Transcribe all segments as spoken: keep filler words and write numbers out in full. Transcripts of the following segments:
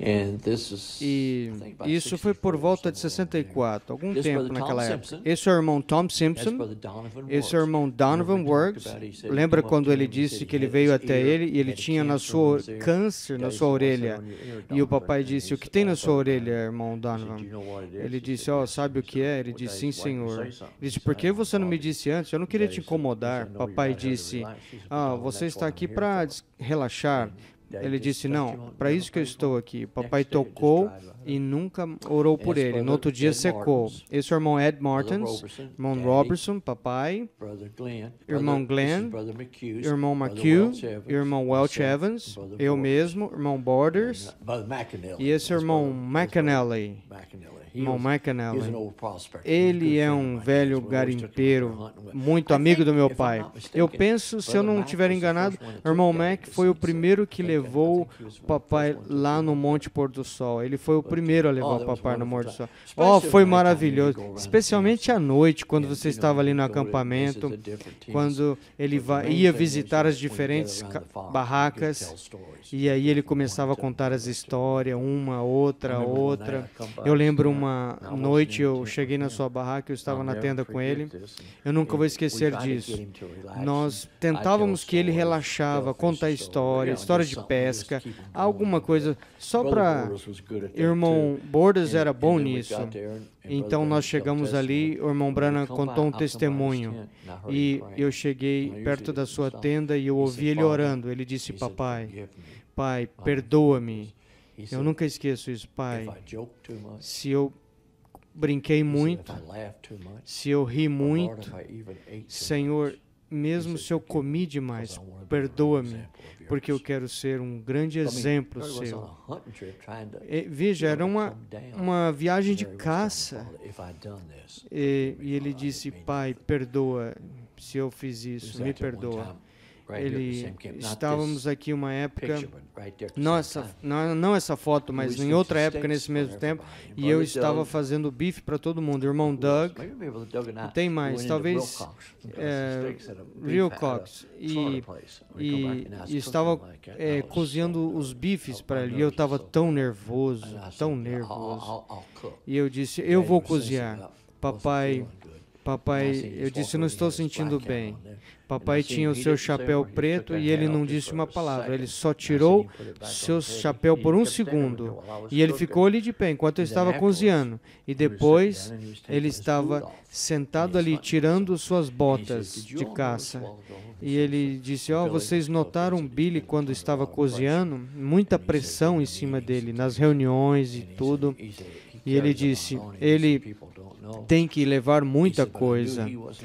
E isso foi por volta de sessenta e quatro, algum tempo naquela época. Esse é o irmão Tom Simpson, esse é o irmão Donovan Works. Lembra quando ele disse que ele veio até ele e ele tinha na sua câncer na sua orelha? E o papai disse: o que tem na sua orelha, irmão Donovan? Ele disse: ó, oh, sabe o que é? Ele disse: sim, senhor. Ele disse: por que você não me disse antes? Eu não queria te incomodar. Papai disse: ah, você está aqui para relaxar. Ele disse: não, para isso que eu estou aqui. Papai tocou e nunca orou por ele. No outro dia secou. Esse é o irmão Ed Martins, irmão Robertson, papai, irmão Glenn, irmão McHugh, irmão Welch Evans, eu mesmo, irmão Borders, e esse é o irmão McAnally. Irmão McAnally. Ele é um velho garimpeiro, muito amigo do meu pai. Eu penso, se eu não estiver enganado, o irmão Mac foi o primeiro que levou o papai lá no Monte Pôr do Sol. Ele foi o primeiro a levar o papai no Monte do Sol. Oh, foi maravilhoso. Especialmente à noite, quando você estava ali no acampamento, quando ele ia visitar as diferentes barracas, e aí ele começava a contar as histórias, uma, outra, outra. Eu lembro uma Uma noite eu cheguei na sua barraca, eu estava na tenda com ele. Eu nunca vou esquecer disso. Nós tentávamos que ele relaxava, contar história, história de pesca, alguma coisa, só para... Irmão Borders era bom nisso. Então nós chegamos ali, o irmão Branham contou um testemunho. E eu cheguei perto da sua tenda e eu ouvi ele orando. Ele disse: papai, pai, perdoa-me. Eu nunca esqueço isso, pai. Se eu brinquei muito, se eu ri muito, Senhor, mesmo se eu comi demais, perdoa-me, porque eu quero ser um grande exemplo seu. E, veja, era uma, uma viagem de caça. E, e ele disse: pai, perdoa se eu fiz isso, me perdoa. Ele, estávamos aqui uma época, não essa, não, não essa foto, mas em outra época nesse mesmo tempo, e eu estava fazendo bife para todo mundo. Irmão Doug, e tem mais, talvez é, Real Cox, e, e, e estava é, cozinhando os bifes para ele, e eu estava tão nervoso, tão nervoso, e eu disse: eu vou cozinhar. Papai, papai, eu disse: eu não estou sentindo bem. Papai tinha o seu chapéu preto e ele não disse uma palavra. Ele só tirou seu chapéu por um segundo. E ele ficou ali de pé enquanto eu estava cozinhando. E depois ele estava sentado ali tirando suas botas de caça. E ele disse: ó, oh, vocês notaram Billy quando estava cozinhando? Muita pressão em cima dele, nas reuniões e tudo. E ele disse: ele tem que levar muita coisa,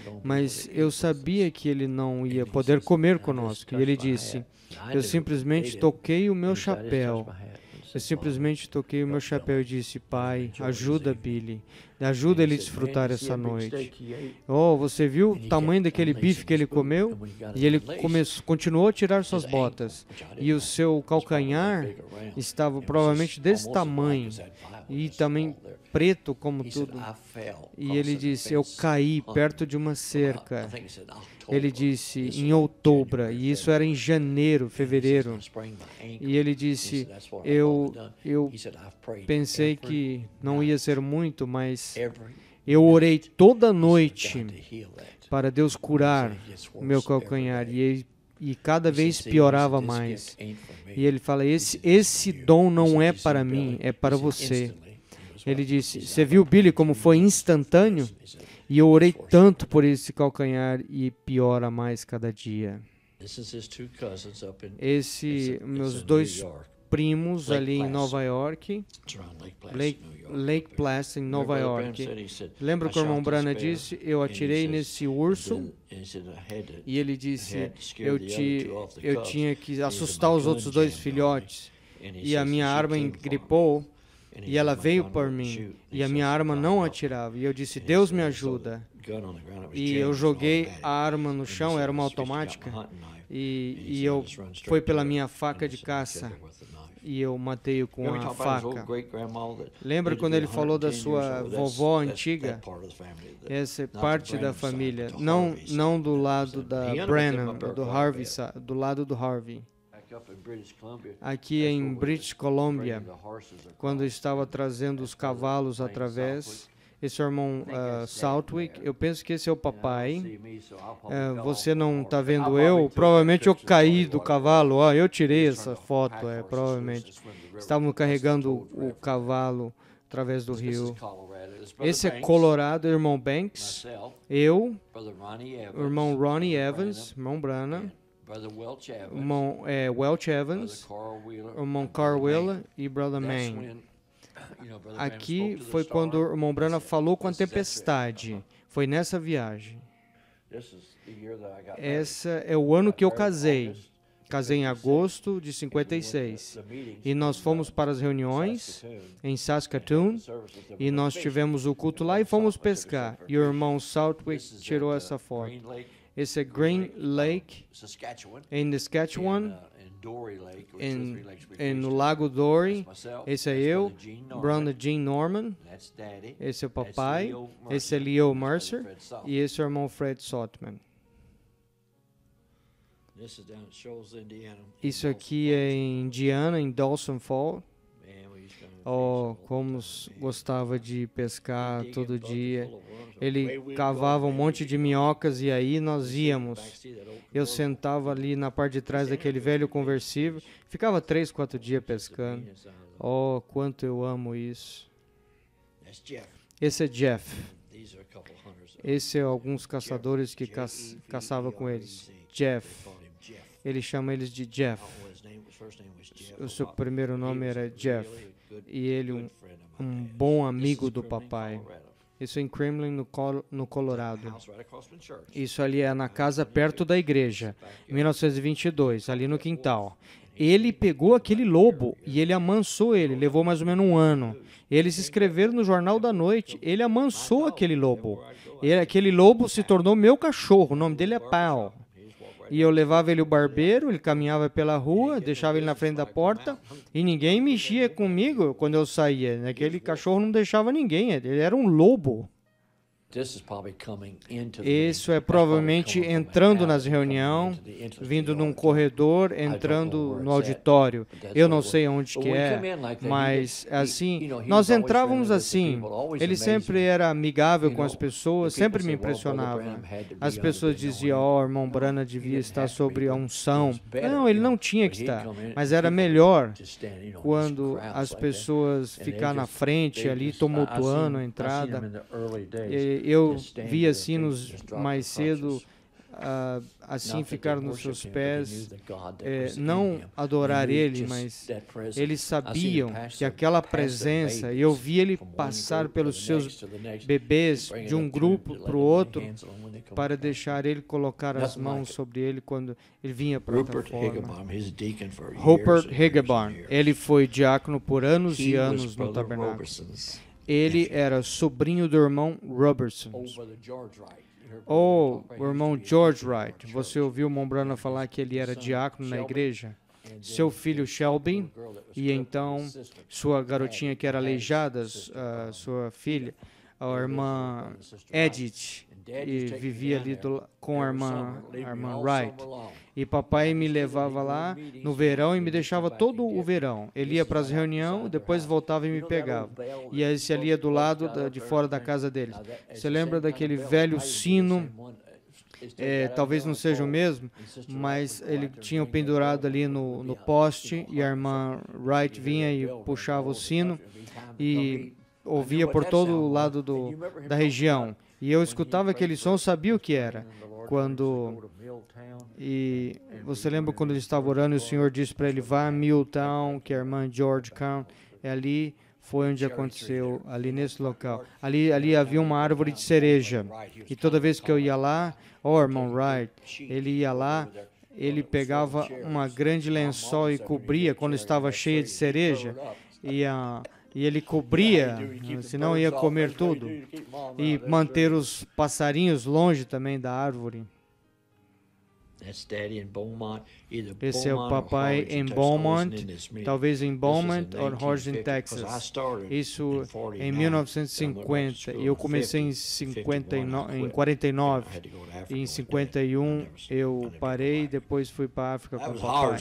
mas eu sabia que ele não ia poder comer conosco. E ele disse: eu simplesmente toquei o meu chapéu. Eu simplesmente toquei o meu chapéu e disse: pai, ajuda Billy, ajuda ele a desfrutar essa noite. Oh, você viu o tamanho daquele bife que ele comeu? E ele começou, continuou a tirar suas botas. E o seu calcanhar estava provavelmente desse tamanho. E também preto como tudo. E ele disse: eu caí perto de uma cerca. Ele disse: em outubro, e isso era em janeiro, fevereiro. E ele disse: eu, eu pensei que não ia ser muito, mas eu orei toda noite para Deus curar o meu calcanhar. E, e cada vez piorava mais. E ele fala: esse, esse dom não é para mim, é para você. Ele disse: você viu, Billy, como foi instantâneo? E eu orei tanto por esse calcanhar e piora mais cada dia. Esse, meus dois primos ali em Nova York, Lake, Lake Placid, em Nova York. Lembra que o irmão Branham disse: eu atirei nesse urso, e ele disse: eu, te, eu tinha que assustar os outros dois filhotes, e a minha arma engripou, e ela veio por mim, e a minha arma não atirava. E eu disse: Deus me ajuda. E eu joguei a arma no chão, era uma automática, e, e eu foi pela minha faca de caça, e eu matei-o com a faca. Lembra quando ele falou da sua vovó antiga? Essa é parte da família. Não, não do lado da Branham, do Harvey, do lado do Harvey. aqui em British Columbia, quando estava trazendo os cavalos através. Esse é o irmão uh, Southwick, eu penso que esse é o papai. Uh, você não está vendo eu? Provavelmente eu caí do cavalo. Ó, eu tirei essa foto, é, provavelmente. Estavam carregando o cavalo através do rio. Esse é Colorado, irmão Banks. Eu, o irmão Ronnie Evans, irmão Branham. O irmão é, Welch Evans, o irmão Carl Wheeler e Brother Man. Aqui foi quando o irmão Branham falou com a tempestade. Foi nessa viagem. Esse é o ano que eu casei. Casei em agosto de cinquenta e seis. E nós fomos para as reuniões em Saskatoon. E nós tivemos o culto lá e fomos pescar. E o irmão Southwick tirou essa foto. Esse é Green Lake, em Saskatchewan. Em, em, no Lago Dory. Esse é eu, Brother Gene Norman. Esse é o papai. Esse é Leo Mercer. E esse é o irmão Fred Sotman. Isso aqui é em Indiana, em Dawson Falls. Oh, como gostava de pescar todo dia. Ele cavava um monte de minhocas e aí nós íamos. Eu sentava ali na parte de trás daquele velho conversível, ficava três, quatro dias pescando. Oh, quanto eu amo isso. Esse é Jeff. Esse é alguns caçadores que ca caçavam com eles. Jeff. Ele chama eles de Jeff. O seu primeiro nome era Jeff. E ele, um, um bom amigo do papai. Isso em Kremlin, no, Col no Colorado. Isso ali é na casa perto da igreja, em mil novecentos e vinte e dois, ali no quintal. Ele pegou aquele lobo e ele amansou ele, levou mais ou menos um ano. Eles escreveram no Jornal da Noite, ele amansou aquele lobo. Ele, aquele lobo se tornou meu cachorro, o nome dele é Pau. E eu levava ele ao barbeiro, ele caminhava pela rua, deixava ele na frente da porta e ninguém mexia comigo quando eu saía. Aquele cachorro não deixava ninguém, ele era um lobo. Isso é provavelmente entrando nas reuniões, vindo num corredor, entrando no auditório. Eu não sei onde que é, mas assim, nós entrávamos assim. Ele sempre era amigável com as pessoas, sempre me impressionava. As pessoas diziam, ó, oh, irmão Branham devia estar sobre a unção. Não, ele não tinha que estar, mas era melhor quando as pessoas ficaram na frente ali, tumultuando a entrada. E, eu vi assim nos, mais cedo, uh, assim ficar nos seus pés, é, não adorar ele, mas eles sabiam que aquela presença, e eu vi ele passar pelos seus bebês de um grupo para o outro, para deixar ele colocar as mãos sobre ele quando ele vinha para a plataforma. Rupert Higginbotham, ele foi diácono por anos e anos no tabernáculo. Ele era sobrinho do irmão Robertson. Ou o irmão George Wright. Você ouviu o irmão Branham falar que ele era diácono na igreja? Seu filho Shelby, e então sua garotinha que era aleijada, uh, sua filha, a irmã Edith, e vivia ali do, com a irmã, a irmã Wright. E papai me levava lá no verão e me deixava todo o verão. Ele ia para as reuniões, depois voltava e me pegava. E aí se ali ia do lado da, de fora da casa deles. Você lembra daquele velho sino? É, talvez não seja o mesmo, mas ele tinha pendurado ali no, no poste e a irmã Wright vinha e puxava o sino e ouvia por todo o lado do, da região. E eu escutava aquele som, sabia o que era. Quando e você lembra quando ele estava orando e o Senhor disse para ele, vá a Milltown, que é a irmã Georgetown, é ali, foi onde aconteceu, ali nesse local. Ali, ali havia uma árvore de cereja. E toda vez que eu ia lá, ó, oh, irmão Wright, ele ia lá, ele pegava uma grande lençol e cobria quando estava cheia de cereja. E a E ele cobria, senão ia comer tudo. E manter os passarinhos longe também da árvore. Esse é o papai em Beaumont, talvez em Beaumont ou Horton, Texas. Isso em mil novecentos e cinquenta. E eu comecei em, cinquenta e nove, em quarenta e nove. E em cinquenta e um eu parei e depois fui para a África com o papai.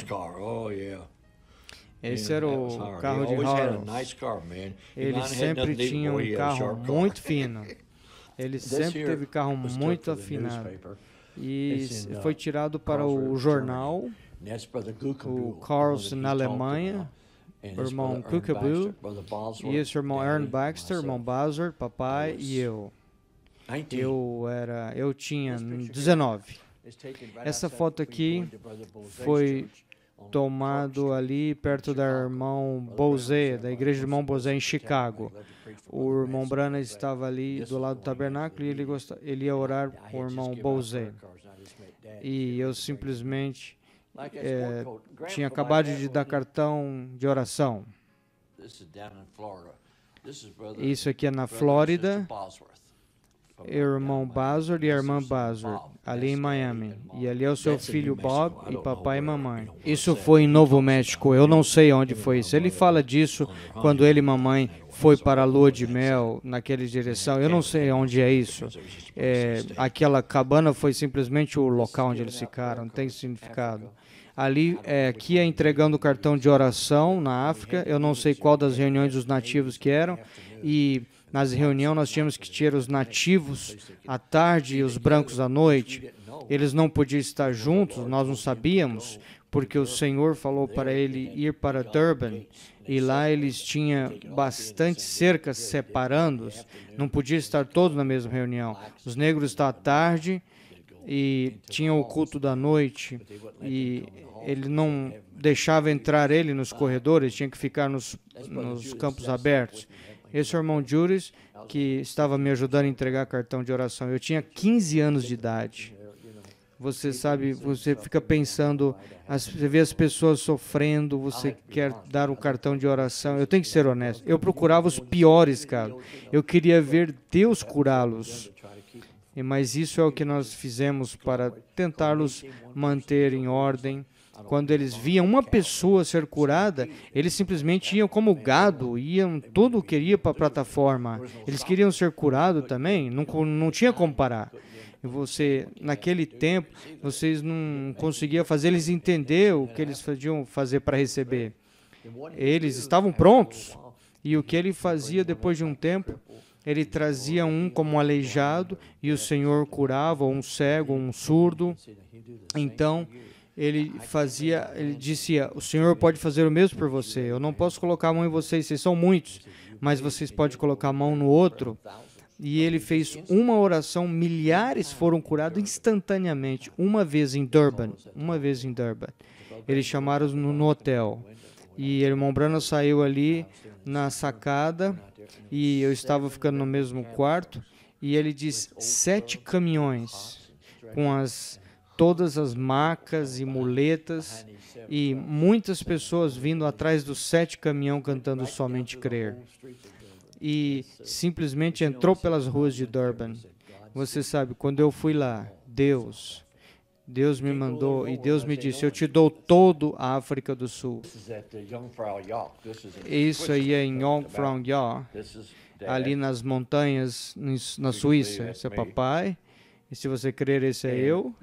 Esse era o carro de Howard. Ele sempre tinha um carro muito fino. Ele sempre teve carro muito afinado. E foi tirado para o jornal, o Carlson na Alemanha, o irmão Kukaboo, e esse irmão Aaron Baxter, irmão Bazard, papai e eu. Eu, era, eu tinha dezenove. Essa foto aqui foi tomado ali perto da irmão Bozé, da igreja do irmão Bozé em Chicago. O irmão Branham estava ali do lado do tabernáculo e ele, gostava, ele ia orar com o irmão Bozé. E eu simplesmente é, tinha acabado de dar cartão de oração. Isso aqui é na Flórida. O irmão Bazard e a irmã Bazard, ali em Miami. E ali é o seu filho Bob e papai e mamãe. Isso foi em Novo México, eu não sei onde foi isso. Ele fala disso quando ele e mamãe foi para a lua de mel, naquela direção. Eu não sei onde é isso. É, aquela cabana foi simplesmente o local onde eles ficaram, não tem significado. Ali, é, aqui é entregando o cartão de oração na África. Eu não sei qual das reuniões dos nativos que eram. E nas reuniões nós tínhamos que tirar os nativos à tarde e os brancos à noite. Eles não podiam estar juntos, nós não sabíamos, porque o Senhor falou para ele ir para Durban. E lá eles tinham bastante cercas separando-os. Não podia estar todos na mesma reunião. Os negros estavam à tarde e tinham o culto da noite. E ele não deixava entrar ele nos corredores, tinha que ficar nos, nos campos abertos. Esse é o irmão Juris, que estava me ajudando a entregar cartão de oração. Eu tinha quinze anos de idade. Você sabe, você fica pensando, você vê as pessoas sofrendo, você quer dar um cartão de oração. Eu tenho que ser honesto. Eu procurava os piores, cara. Eu queria ver Deus curá-los. Mas isso é o que nós fizemos para tentá-los manter em ordem. Quando eles viam uma pessoa ser curada, eles simplesmente iam como gado, iam, tudo queria para a plataforma. Eles queriam ser curados também, não, não tinha como parar. E você, naquele tempo, vocês não conseguiam fazer eles entender o que eles podiam fazer para receber. Eles estavam prontos. E o que ele fazia depois de um tempo, ele trazia um como um aleijado e o Senhor curava, ou um cego, ou um surdo. Então, ele fazia, ele dizia, o Senhor pode fazer o mesmo por você. Eu não posso colocar a mão em vocês, vocês são muitos, mas vocês podem colocar a mão no outro. E ele fez uma oração, milhares foram curados instantaneamente, uma vez em Durban, uma vez em Durban. Eles chamaram no, no hotel. E o irmão Branham saiu ali na sacada, e eu estava ficando no mesmo quarto, e ele diz, sete caminhões com as todas as macas e muletas, e muitas pessoas vindo atrás dos sete caminhões cantando Somente Crer. E simplesmente entrou pelas ruas de Durban. Você sabe, quando eu fui lá, Deus, Deus me mandou e Deus me disse, eu te dou todo a África do Sul. Isso aí é em Jungfraujoch, ali nas montanhas, na Suíça. Esse é papai. E se você crer, esse é eu.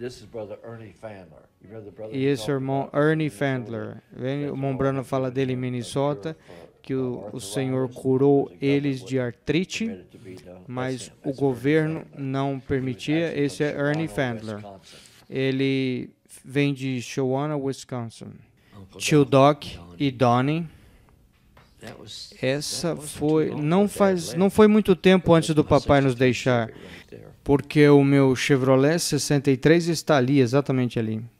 E esse é o irmão Ernie Fandler. O irmão Branham fala dele em Minnesota, que o, o Senhor curou eles de artrite, mas o governo não permitia. Esse é Ernie Fandler. Ele vem de Shawano, Wisconsin. Tio Doc e Donnie. Essa foi, não faz, não foi muito tempo antes do papai nos deixar, porque o meu Chevrolet sessenta e três está ali, exatamente ali.